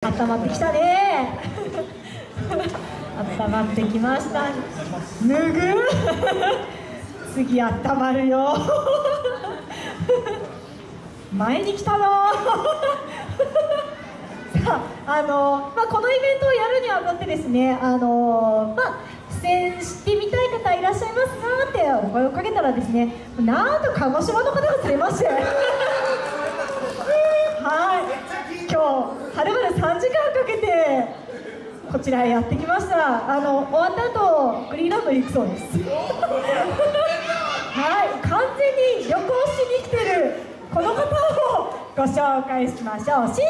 温まってきたね。温まってきました。脱ぐ。次温まるよ。前に来たの。さあ、このイベントをやるにあたってですね、出演してみたい方いらっしゃいますかってお声をかけたらですね、なんと鹿児島の方がされまして、はい、今日はるばる3時間かけてこちらへやってきました。終わった後グリーンランドに行くそうです。はい、完全に旅行しに来てるこの方をご紹介しましょう。シンクのアマン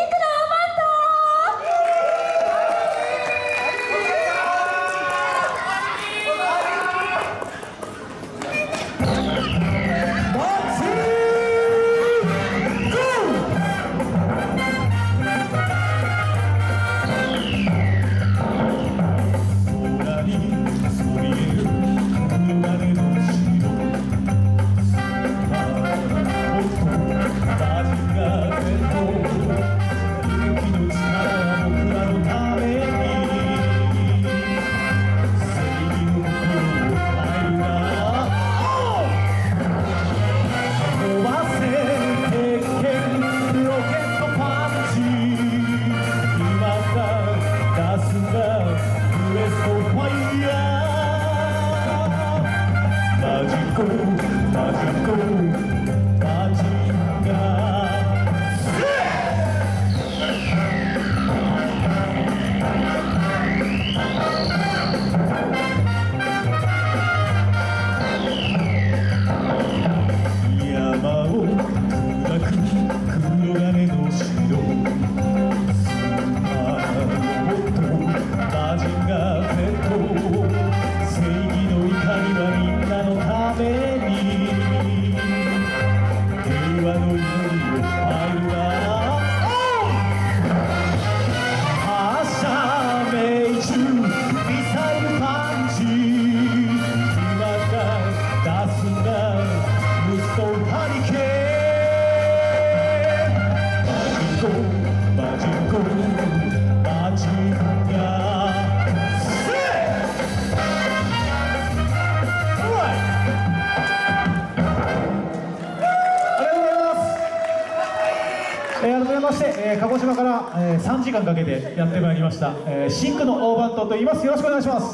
鹿児島から3時間かけてやってまいりましたシンクの大番頭と言います。よろしくお願いします。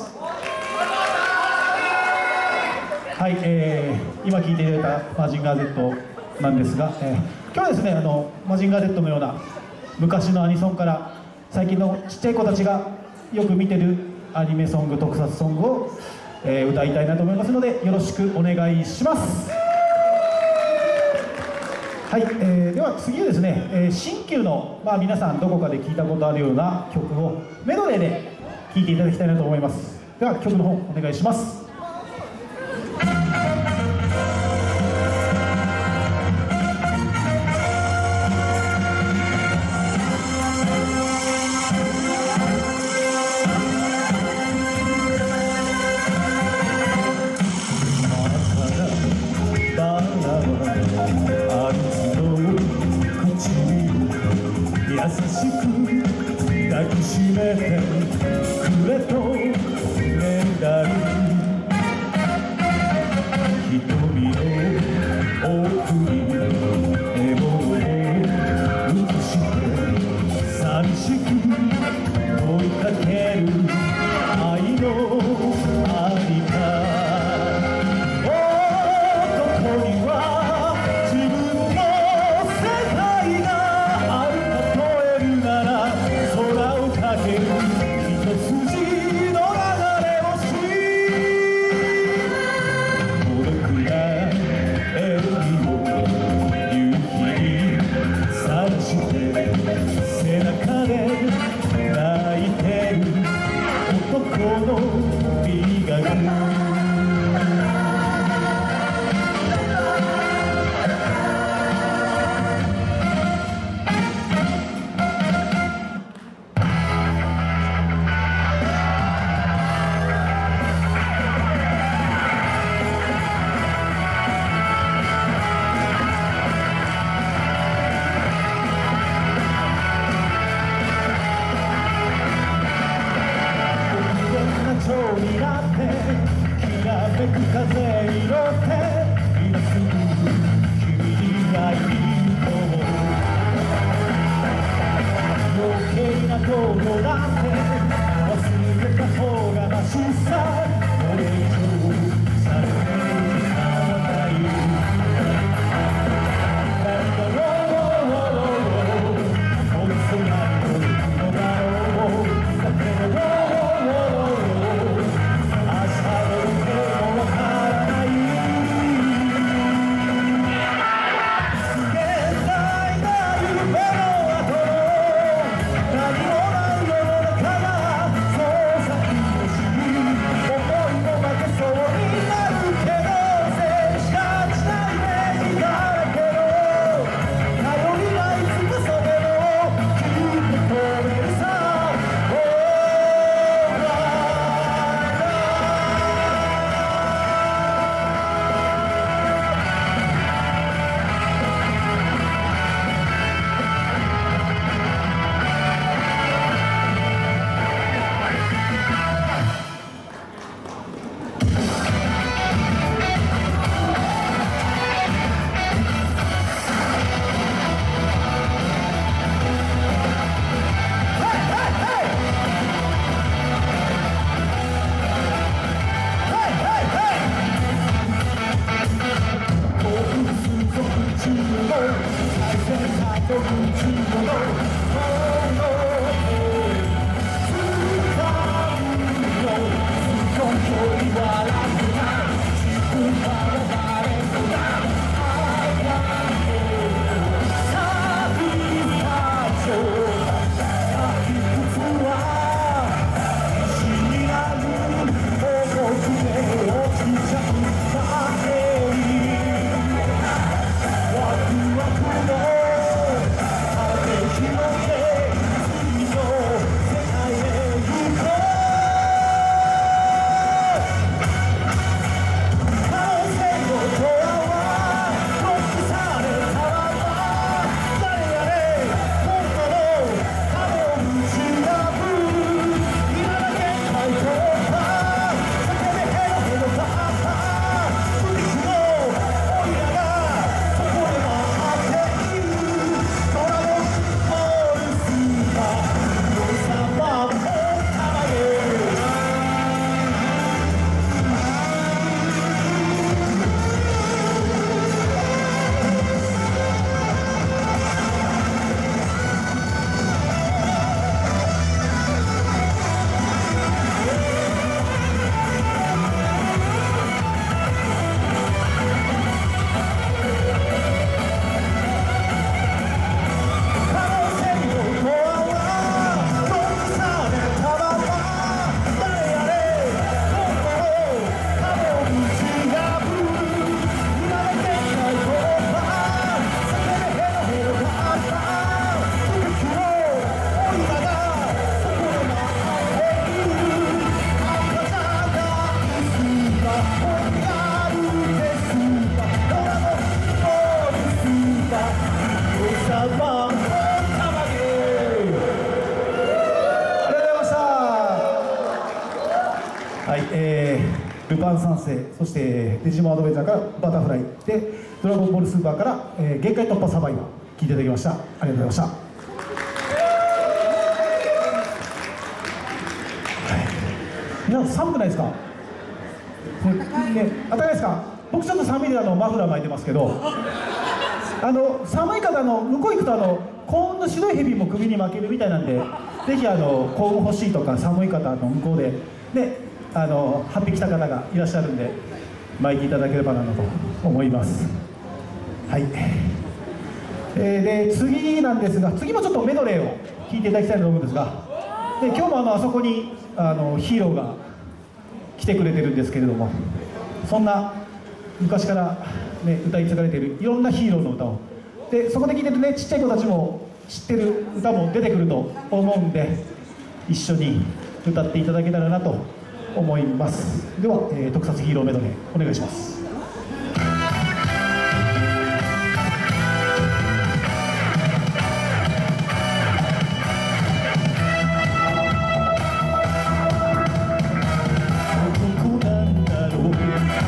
はい、今聴いていただいたマジンガー Z なんですが、今日はですねマジンガー Z のような昔のアニソンから最近のちっちゃい子たちがよく見てるアニメソング、特撮ソングを、歌いたいなと思いますのでよろしくお願いします。はい、では次はですね、新旧の、皆さんどこかで聞いたことあるような曲をメドレーで聴いていただきたいなと思います。では曲の方お願いします。優しく抱きしめてくれとねだる瞳の奥に獲物を映して寂しく問いかける愛のありか。男には自分の世界がある空をかける一筋の長めく風に乗って今すぐ君に会いに行こう。余計なことだって忘れた方がマシさ。これ以上されていかないなんだろうこの空に乗るのだろうだけど明日の行方もわからない現在な夢の後何もない世の中がそう先を知り思いも負けそうになるけど静止がしないイメージだらけの頼りない翼でもきっと飛べるさ。ルパン三世、そしてデジモンアドベンチャーからバタフライでドラゴンボールスーパーから、限界突破サバイバー聞いていただきました。ありがとうございました。皆さん寒くないですか？暖かいですか？僕ちょっと寒いでマフラー巻いてますけど寒い方向こう行くと高温の白い蛇も首に巻けるみたいなんでぜひ高温欲しいとか寒い方向こうで8匹来た方がいらっしゃるんで巻いていただければなと思います。はい、で次なんですが次もちょっとメドレーを聴いていただきたいと思うんですがで今日もあそこにヒーローが来てくれてるんですけれどもそんな昔から、歌い継がれているいろんなヒーローの歌をでそこで聴いてるちっちゃい子たちも知ってる歌も出てくると思うんで一緒に歌っていただけたらなと思います。では、特撮ヒーローメドレーお願いします。男なんだろう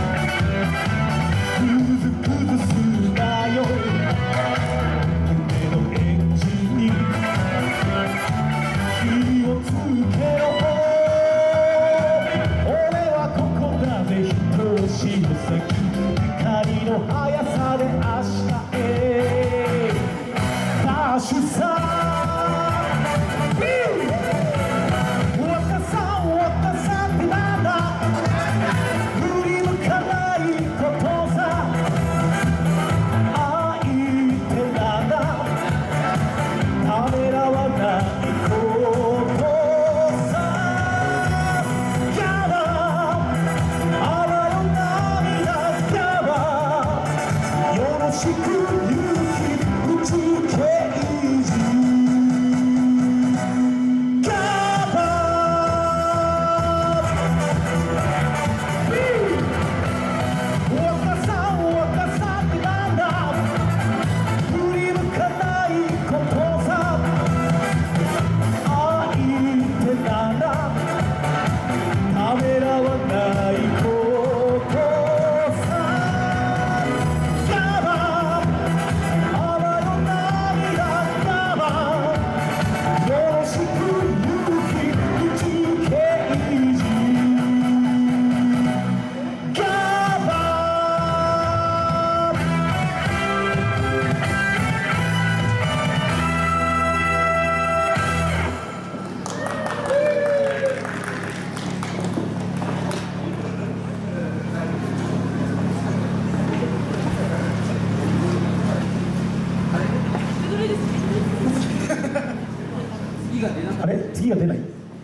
が出ない。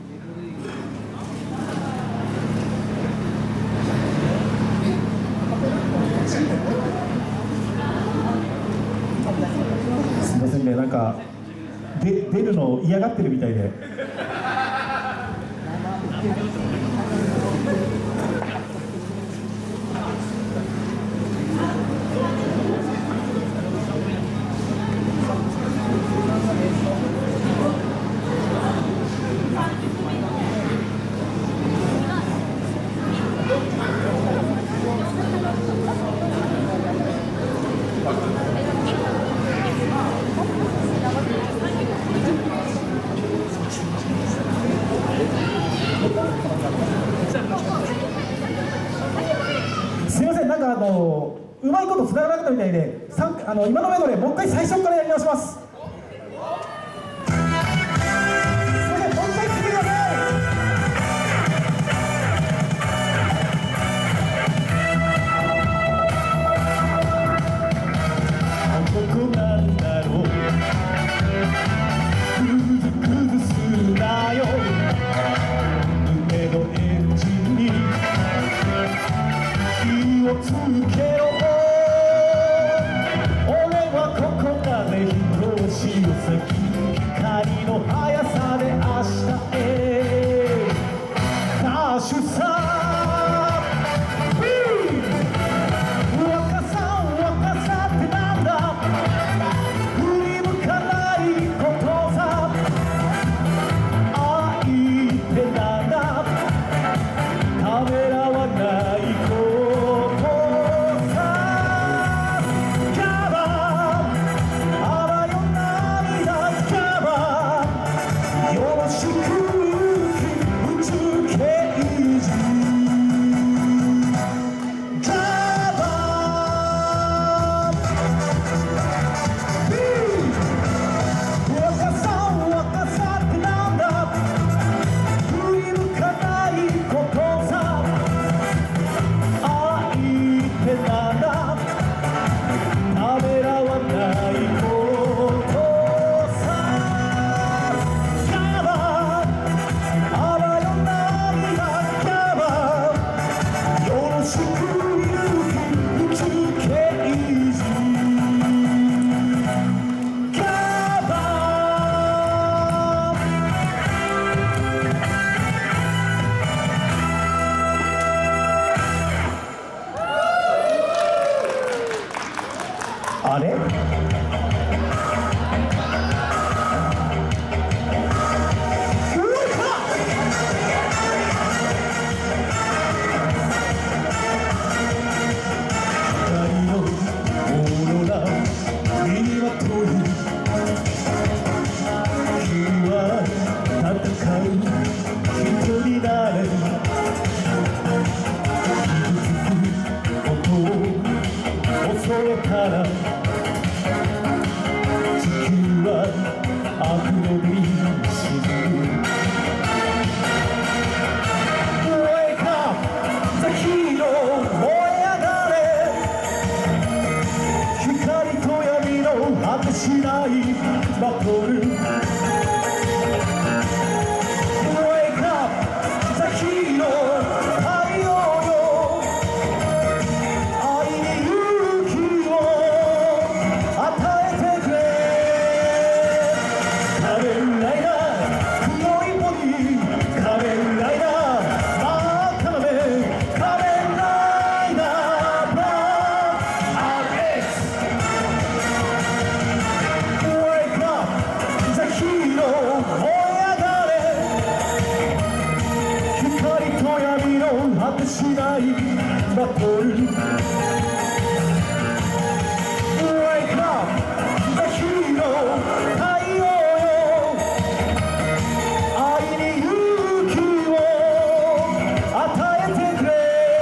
すみませんね、なんか出るの嫌がってるみたいで。すみません、なんかうまいことつながらなかったみたいで、今のメドレーもう一回最初からやり直します。すみません、もう一回聞いてください。どこなんだろう、グズグズするなよ、胸のエンジンに火をつけろ。俺はここまで人をしよ先、光の速さで明日へダッシュさ。若さ若さってなんだ、振り向かないことさ、愛ってなんだ、ためらわないことさ。カバーあわよ涙カバー、よろしく宇宙刑事カバー。若さ若さってなんだ、振り向かないことさ、愛ってなんだ、ためらわないことさ。カバーあわよ涙カバー、よろしく宇宙刑事カバー。あれ、光のオーロラ身にまとう、君は戦う人になれ。傷つく音を恐れたら、地球は悪の海に沈む。Wake up the hero 燃え上がれ、光と闇の果てしないバトル。Wake up the hero 太陽よ、愛に勇気を与えてくれ。仮面ライダー黒いボディ、仮面ライダー真っ赤な目、仮面ライダーブラック RX。 Wake up the hero 燃え上がれ、光と闇の果てしないバトル。Wake up the hero 太陽よ、愛に勇気を与えてくれ。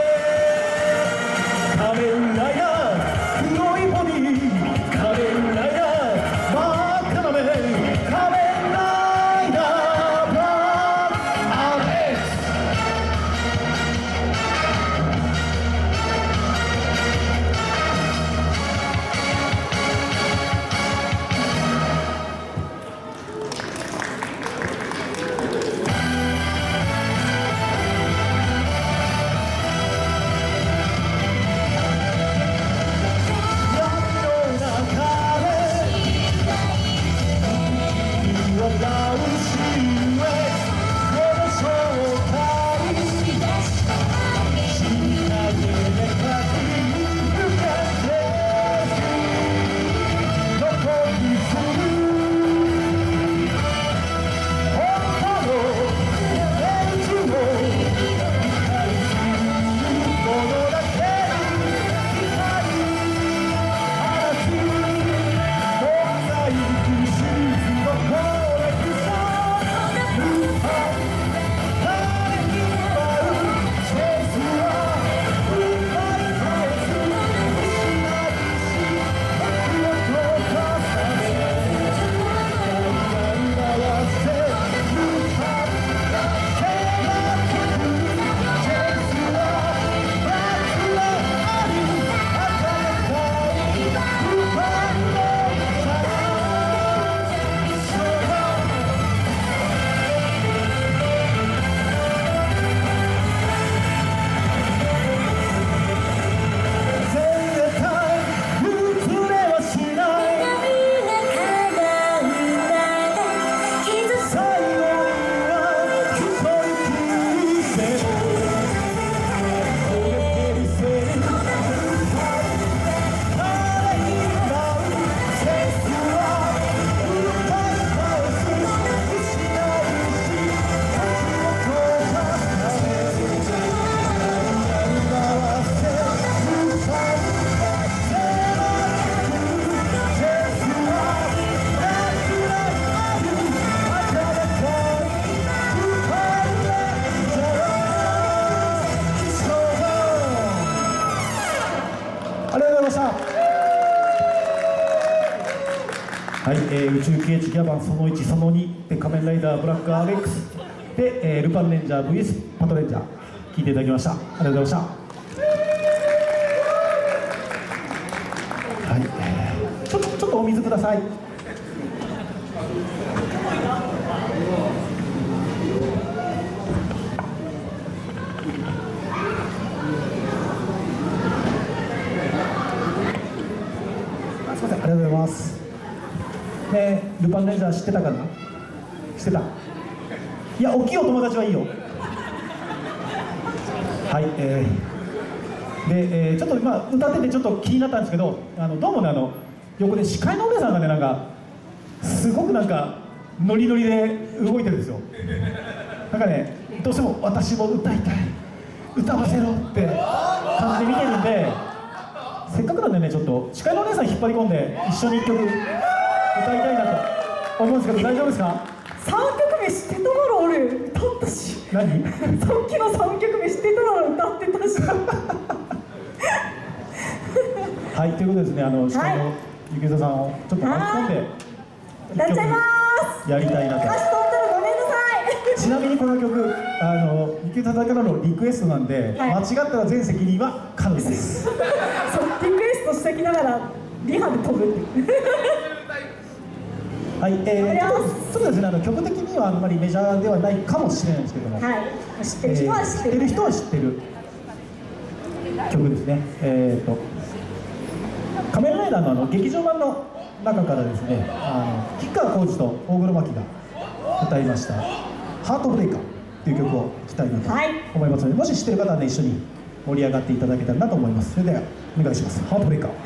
仮面ライダー黒いボディ、仮面ライダー真っ赤な目、仮面ライダーブラック RX。 はい、宇宙刑事ギャバンその1その2で仮面ライダーブラック RX で、ルパンレンジャー VS パトレンジャー聞いていただきました。ありがとうございました。はい、ちょっとお水ください。すみません、ありがとうございます。ね、ルパンレンジャー知ってたかな？知ってた？いや、大きいお友達はいいよ。はい、で、ちょっと今歌っててちょっと気になったんですけど、どうもね、横で司会のお姉さんがね、なんかすごくなんかノリノリで動いてるんですよ。なんかね、どうしても私も歌いたい、歌わせろって感じで見てるんで、せっかくなんでね、ちょっと司会のお姉さん引っ張り込んで一緒に1曲歌いたいなと思うんですけど、大丈夫ですか ？3曲目知ってたなら俺歌ったし。 何？ さっきの3曲目知ってたなら歌ってたし。 はい、ということでですね、司会のゆきささんをちょっと巻き込んで歌っちゃいますやりたいなと。 歌詞飛んだらごめんなさい。 ちなみにこの曲、ゆきささんからのリクエストなんで、 はい、 間違ったら全責任は彼女です。 そう、リクエストしてきながらリハで飛ぶってはい、ちょっとですね、曲的にはあんまりメジャーではないかもしれないんですけども、 はい、知ってる人は知ってる、 知ってる人は知ってる曲ですね。仮面ライダーの劇場版の中からですね、吉川晃司と大黒摩季が歌いました「ハートブレイカー」という曲を聴きたいなと思いますので、もし知ってる方はね、一緒に盛り上がっていただけたらなと思います。それではお願いします。ハートブレイカー。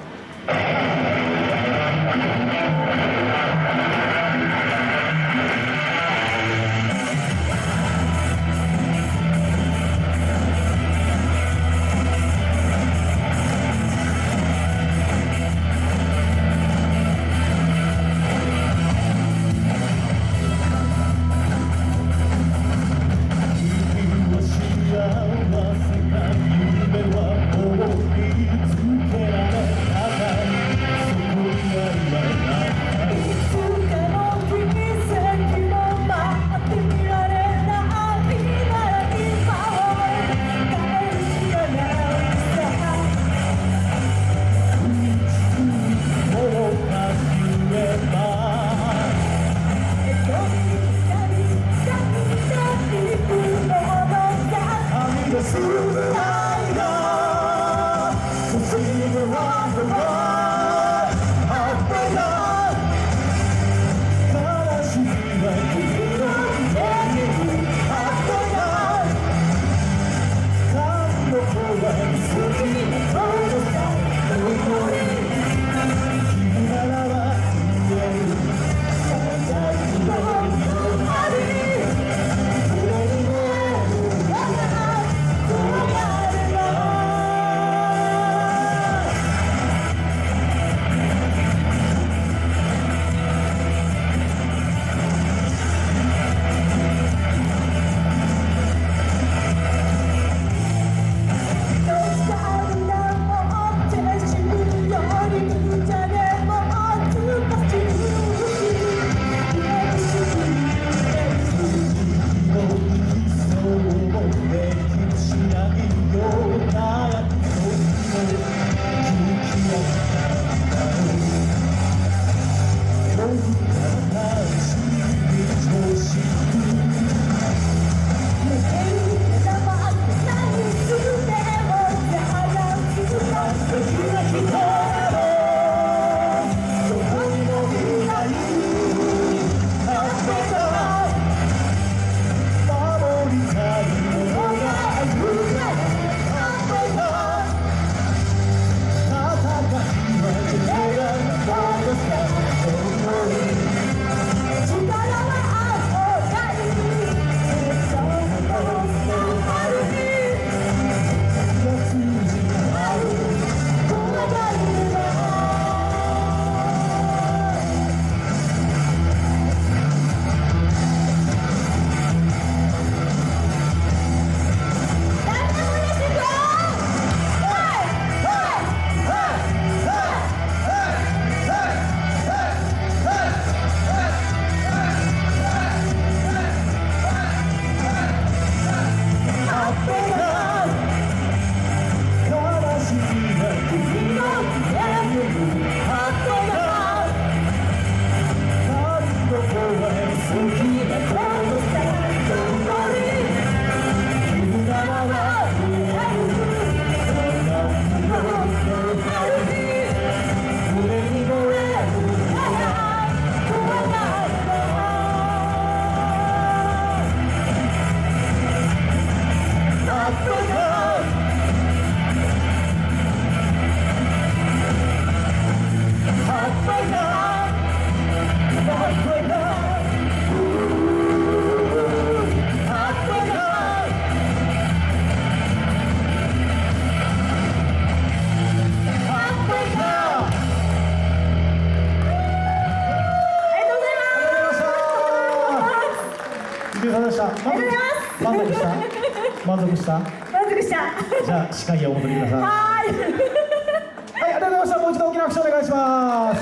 満足した？満足した？ 満足した。 じゃあ司会へお戻りください。 はーい。 はい、ありがとうございました。もう一度大きな拍手お願いします。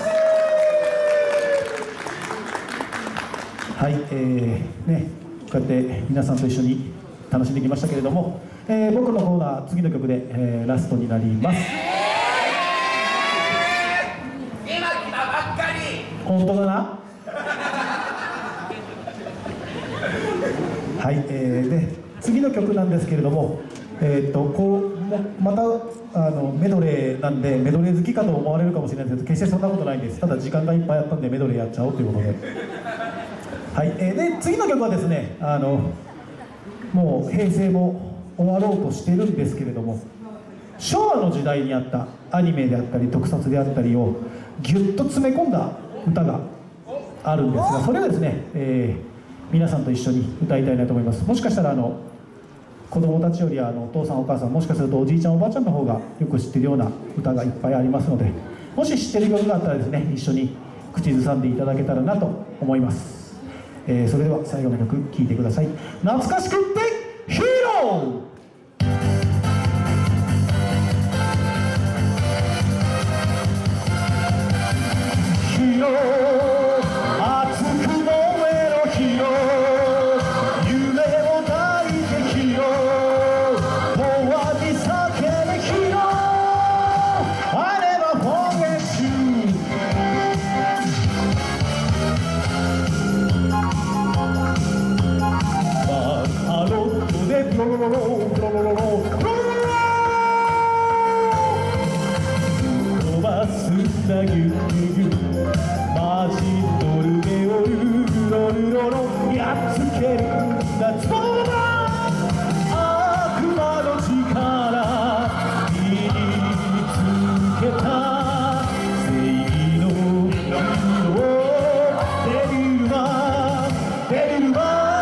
はい、ね、こうやって皆さんと一緒に楽しんできましたけれども、僕のコーナー、次の曲で、ラストになります。 今来たばっかり。 本当だな。はい、で次の曲なんですけれども、またメドレーなんでメドレー好きかと思われるかもしれないですけど、決してそんなことないんです。ただ時間がいっぱいあったんでメドレーやっちゃおうということで、はい、で次の曲はですね、もう平成も終わろうとしてるんですけれども、昭和の時代にあったアニメであったり特撮であったりをギュッと詰め込んだ歌があるんですが、それをですね、皆さんと一緒に歌いたいなと思います。もしかしたら子供たちよりお父さんお母さん、もしかするとおじいちゃんおばあちゃんの方がよく知ってるような歌がいっぱいありますので、もし知ってる曲があったらですね、一緒に口ずさんでいただけたらなと思います。それでは最後の曲聴いてください。懐かしくってヒーロー。マジドルゲをルロルロロやっつける夏の悪魔の力身につけた正義の色デビルマンデビルマン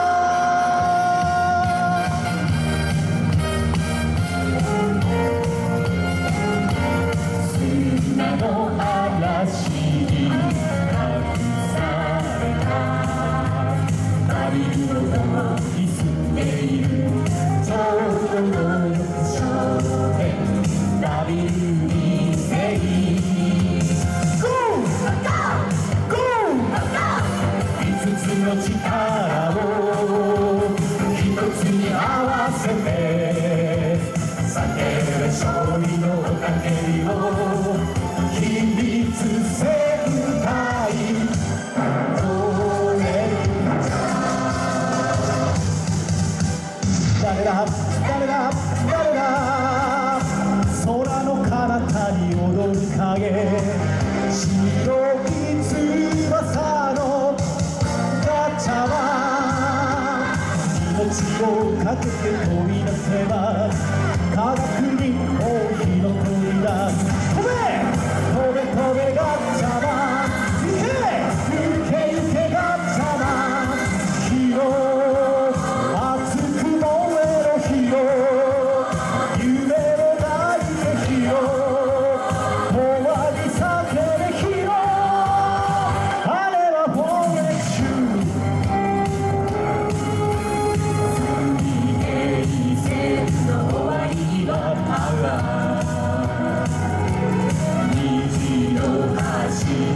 砂の嵐に隠されたダビルの潜っている超能力少年ダビル2世ゴーゴー5つの力を1つに合わせて叫べ勝利のかけりを秘密戦隊誰だ誰だ誰だ空の彼方に踊る影白い翼のガチャは命をかけて飛び出せば科学に大きな鳥だ飛べ飛べ飛べガッチャマン行け行けガッチャマンヒーロー熱く燃えろヒーロー夢を抱いてヒーロー終わり叫べヒーローあれはフォーレッシュ水平線の終わりは虹の橋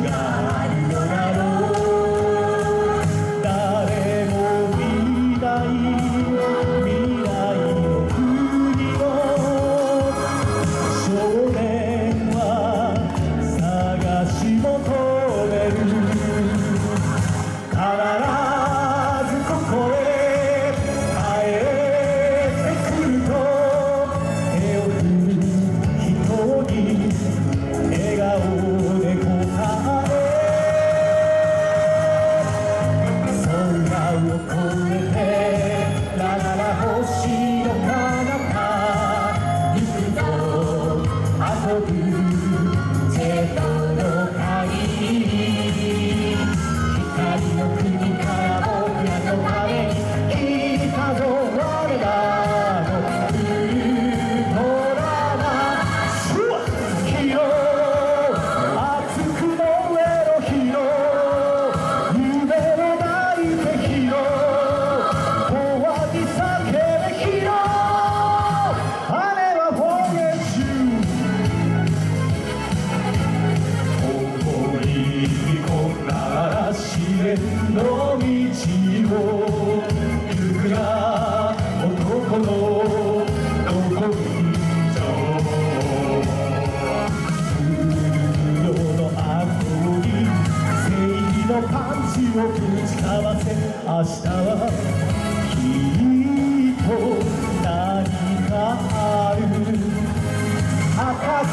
をぶちかわせ明日はきっと何かある赤く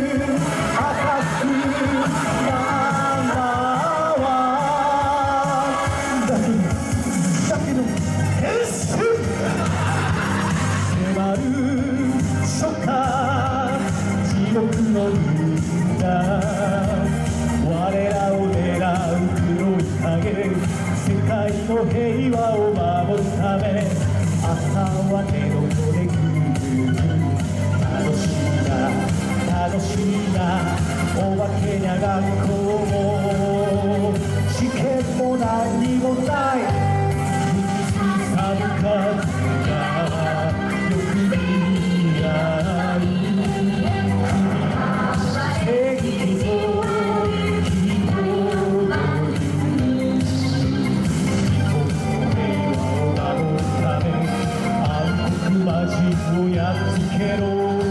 ナンバーワンだけどエッシュ迫る初夏地獄の海だ我らを狙う黒い影世界の平和を守るため朝は寝床でグーグー楽しみなお化けにゃ学校も試験も何にもない寒かったよく見合う正義と希望の平和を守るため暗黒魔人をやっつけろ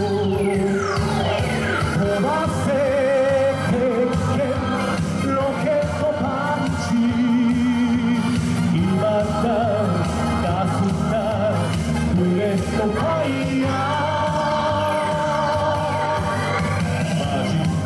飛ばせ鉄拳ロケットパンチ今だ出すんだブレストファイヤーマジック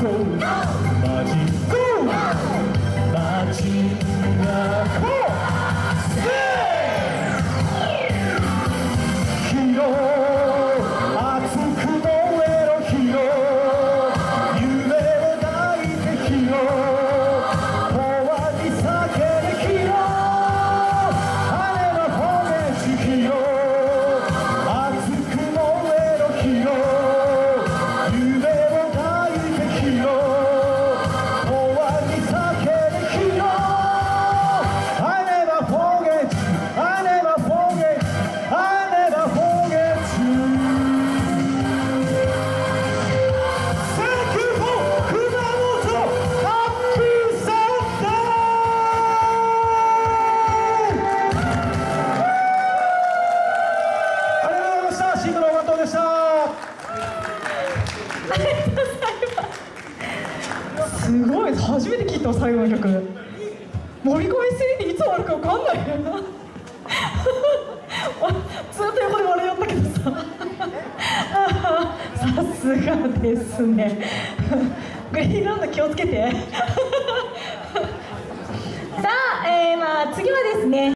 すごい、初めて聞いた最後の曲。森込み3にいつ終わるか分かんないよな。ずっと横で笑いよったけどさ。さすがですね。グリーンランド気をつけて。さあ、次はですね